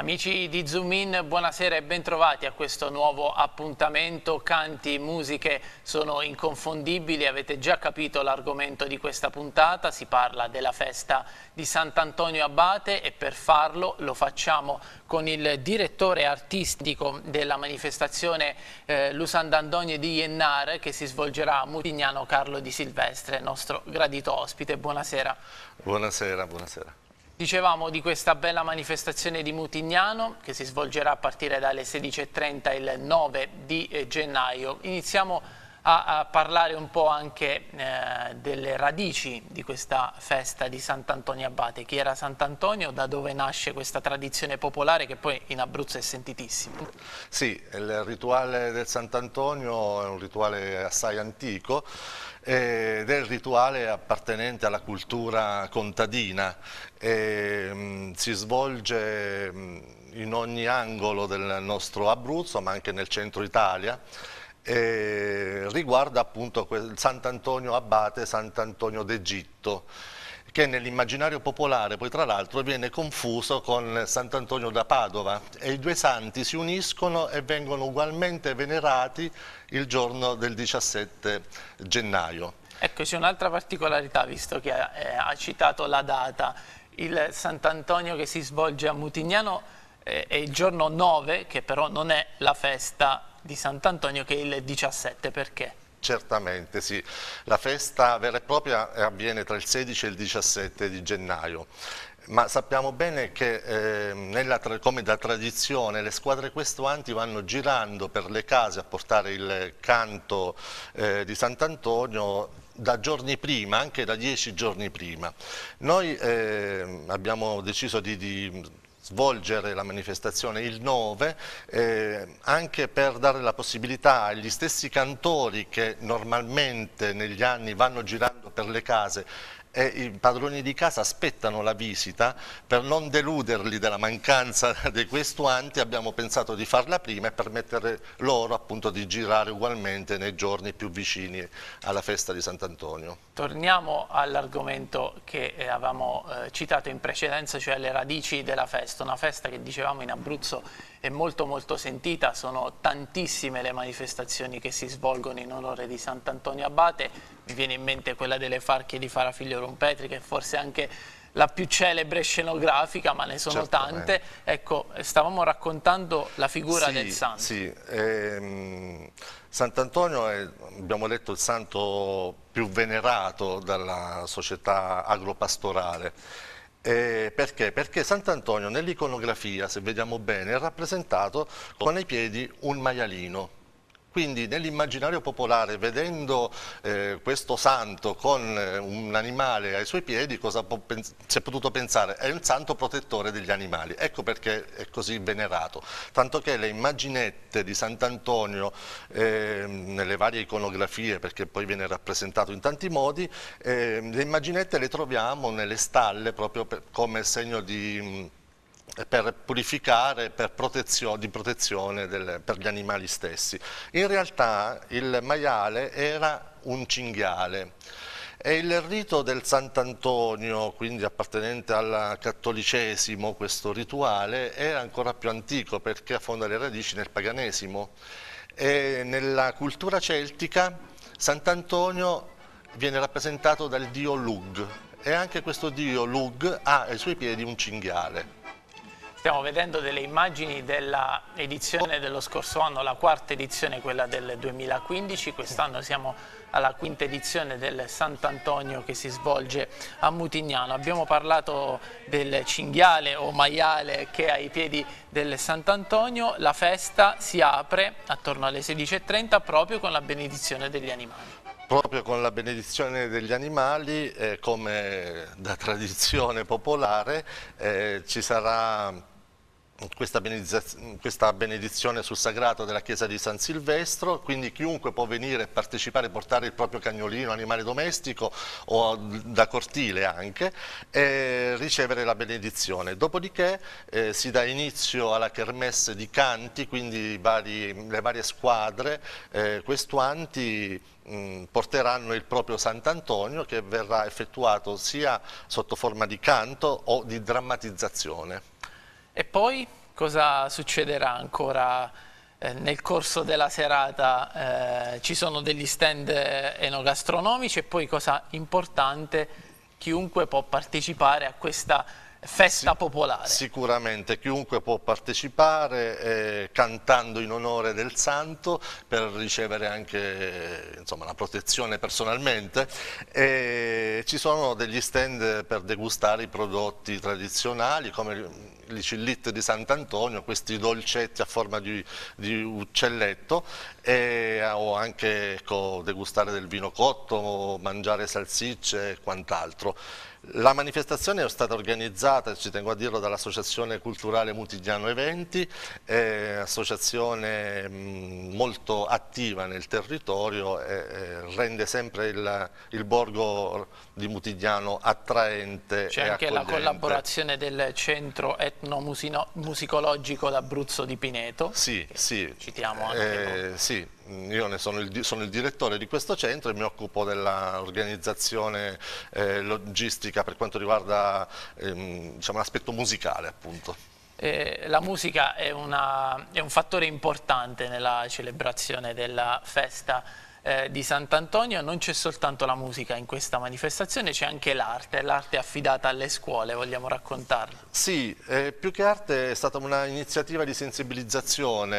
Amici di Zoom In, buonasera e bentrovati a questo nuovo appuntamento. Canti, musiche sono inconfondibili, avete già capito l'argomento di questa puntata, si parla della festa di Sant'Antonio Abate e per farlo lo facciamo con il direttore artistico della manifestazione Lusand'Antonio di Jennar che si svolgerà a Mutignano, Carlo Di Silvestre, nostro gradito ospite. Buonasera. Buonasera, buonasera. Dicevamo di questa bella manifestazione di Mutignano che si svolgerà a partire dalle 16:30 il 9 di gennaio. Iniziamo a parlare un po' anche delle radici di questa festa di Sant'Antonio Abate. Chi era Sant'Antonio? Da dove nasce questa tradizione popolare che poi in Abruzzo è sentitissima? Sì, il rituale del Sant'Antonio è un rituale assai antico ed è il rituale appartenente alla cultura contadina. Si svolge in ogni angolo del nostro Abruzzo, ma anche nel centro Italia. Riguarda appunto Sant'Antonio Abate, Sant'Antonio d'Egitto, che nell'immaginario popolare poi tra l'altro viene confuso con Sant'Antonio da Padova e i due santi si uniscono e vengono ugualmente venerati il giorno del 17 gennaio. Ecco, c'è un'altra particolarità, visto che ha citato la data. Il Sant'Antonio che si svolge a Mutignano è il giorno 9, che però non è la festa di Sant'Antonio, che è il 17, perché? Certamente sì, la festa vera e propria avviene tra il 16 e il 17 di gennaio, ma sappiamo bene che come da tradizione le squadre questuanti vanno girando per le case a portare il canto di Sant'Antonio da giorni prima, anche da 10 giorni prima. Noi abbiamo deciso di svolgere la manifestazione il 9 anche per dare la possibilità agli stessi cantori che normalmente negli anni vanno girando per le case e i padroni di casa aspettano la visita, per non deluderli della mancanza dei questuanti abbiamo pensato di farla prima e permettere loro appunto di girare ugualmente nei giorni più vicini alla festa di Sant'Antonio. Torniamo all'argomento che avevamo citato in precedenza, cioè le radici della festa, una festa che dicevamo in Abruzzo è molto molto sentita, sono tantissime le manifestazioni che si svolgono in onore di Sant'Antonio Abate, mi viene in mente quella delle Farchie di Farafiglio Rompetri, che forse è anche la più celebre scenografica, ma ne sono tante. Ecco, stavamo raccontando la figura del santo. Sì, Sant'Antonio è, abbiamo detto, il santo più venerato dalla società agropastorale. Perché? Perché Sant'Antonio nell'iconografia, se vediamo bene, è rappresentato con ai piedi un maialino. Quindi nell'immaginario popolare, vedendo questo santo con un animale ai suoi piedi, cosa si è potuto pensare? È un santo protettore degli animali, ecco perché è così venerato. Tanto che le immaginette di Sant'Antonio nelle varie iconografie, perché poi viene rappresentato in tanti modi, le immaginette le troviamo nelle stalle proprio come segno per purificare, di protezione per gli animali stessi. In realtà il maiale era un cinghiale e il rito del Sant'Antonio, quindi appartenente al cattolicesimo, questo rituale, era ancora più antico perché affonda le radici nel paganesimo. E nella cultura celtica Sant'Antonio viene rappresentato dal dio Lugh e anche questo dio Lugh ha ai suoi piedi un cinghiale. Stiamo vedendo delle immagini dell'edizione dello scorso anno, la quarta edizione, quella del 2015, quest'anno siamo alla quinta edizione del Sant'Antonio che si svolge a Mutignano. Abbiamo parlato del cinghiale o maiale che è ai piedi del Sant'Antonio, la festa si apre attorno alle 16:30 proprio con la benedizione degli animali. Proprio con la benedizione degli animali, come da tradizione popolare, ci sarà questa benedizione sul sagrato della chiesa di San Silvestro, quindi chiunque può venire e partecipare, portare il proprio cagnolino, animale domestico o da cortile anche, e ricevere la benedizione. Dopodiché si dà inizio alla kermesse di canti, quindi le varie squadre questuanti porteranno il proprio Sant'Antonio, che verrà effettuato sia sotto forma di canto o di drammatizzazione. E poi Cosa succederà ancora nel corso della serata? Ci sono degli stand enogastronomici e poi, cosa importante, chiunque può partecipare a questa festa popolare. Sicuramente chiunque può partecipare cantando in onore del santo per ricevere anche, insomma, la protezione personalmente, e ci sono degli stand per degustare i prodotti tradizionali come i cillit di Sant'Antonio, questi dolcetti a forma di uccelletto, o anche, ecco, degustare del vino cotto, mangiare salsicce e quant'altro. La manifestazione è stata organizzata, ci tengo a dirlo, dall'Associazione Culturale Mutigliano Eventi, associazione molto attiva nel territorio, rende sempre il borgo di Mutigliano attraente. C'è anche la collaborazione del Centro Etnomusicologico d'Abruzzo di Pineto. Sì, sì. Citiamo anche sì. Io sono il direttore di questo centro e mi occupo dell'organizzazione logistica per quanto riguarda, diciamo, l'aspetto musicale, appunto. La musica è un fattore importante nella celebrazione della festa di Sant'Antonio. Non c'è soltanto la musica in questa manifestazione, c'è anche l'arte. L'arte è affidata alle scuole, vogliamo raccontarla? Sì, più che arte è stata un'iniziativa di sensibilizzazione,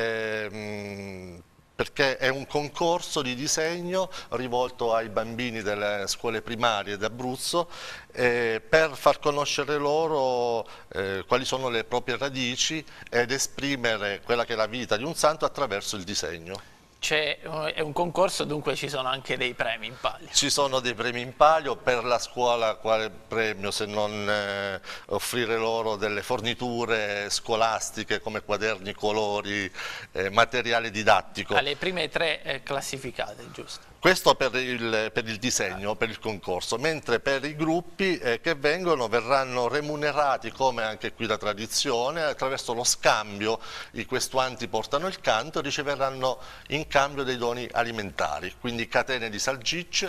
perché è un concorso di disegno rivolto ai bambini delle scuole primarie d'Abruzzo, per far conoscere loro quali sono le proprie radici ed esprimere quella che è la vita di un santo attraverso il disegno. È un concorso, dunque ci sono anche dei premi in palio. Ci sono dei premi in palio. Per la scuola quale premio se non offrire loro delle forniture scolastiche come quaderni, colori, materiale didattico. Alle prime 3 classificate, giusto? Questo per il disegno, per il concorso, mentre per i gruppi che verranno remunerati, come anche qui la tradizione, attraverso lo scambio. I questuanti portano il canto e riceveranno in cambio dei doni alimentari, quindi catene di salsicce,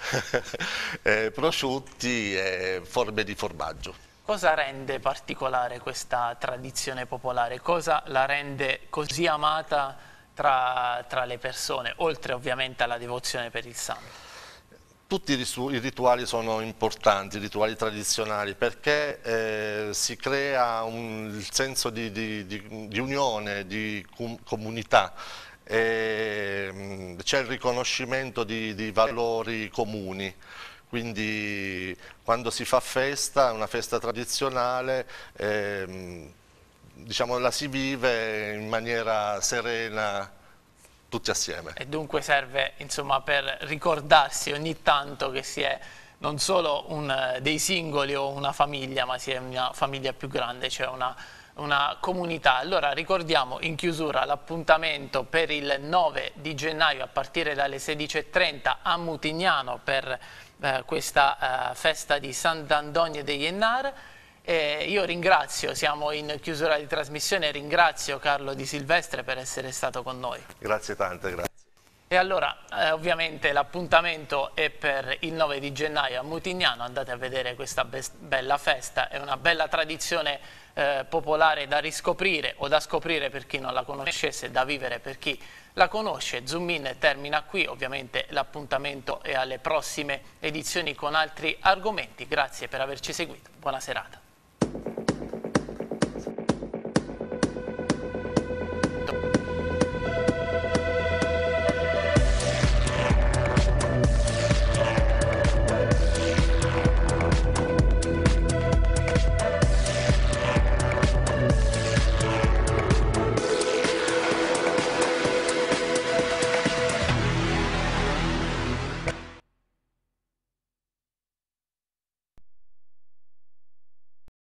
prosciutti e forme di formaggio. Cosa rende particolare questa tradizione popolare? Cosa la rende così amata tra le persone, oltre ovviamente alla devozione per il santo? Tutti i rituali sono importanti, i rituali tradizionali, perché si crea il senso di unione, di comunità. C'è il riconoscimento di valori comuni, quindi quando si fa festa, una festa tradizionale, diciamo, la si vive in maniera serena tutti assieme. E dunque serve, insomma, per ricordarsi ogni tanto che si è non solo dei singoli o una famiglia, ma si è una famiglia più grande, cioè una comunità. Allora ricordiamo in chiusura l'appuntamento per il 9 di gennaio a partire dalle 16:30 a Mutigliano per questa festa di Sant'Antonio degli Ennar. Io ringrazio, siamo in chiusura di trasmissione, ringrazio Carlo Di Silvestre per essere stato con noi. Grazie tante, grazie. E allora ovviamente l'appuntamento è per il 9 di gennaio a Mutigliano. Andate a vedere questa bella festa, è una bella tradizione popolare da riscoprire o da scoprire per chi non la conoscesse, da vivere per chi la conosce. Zoom In termina qui, ovviamente l'appuntamento è alle prossime edizioni con altri argomenti. Grazie per averci seguito, buona serata.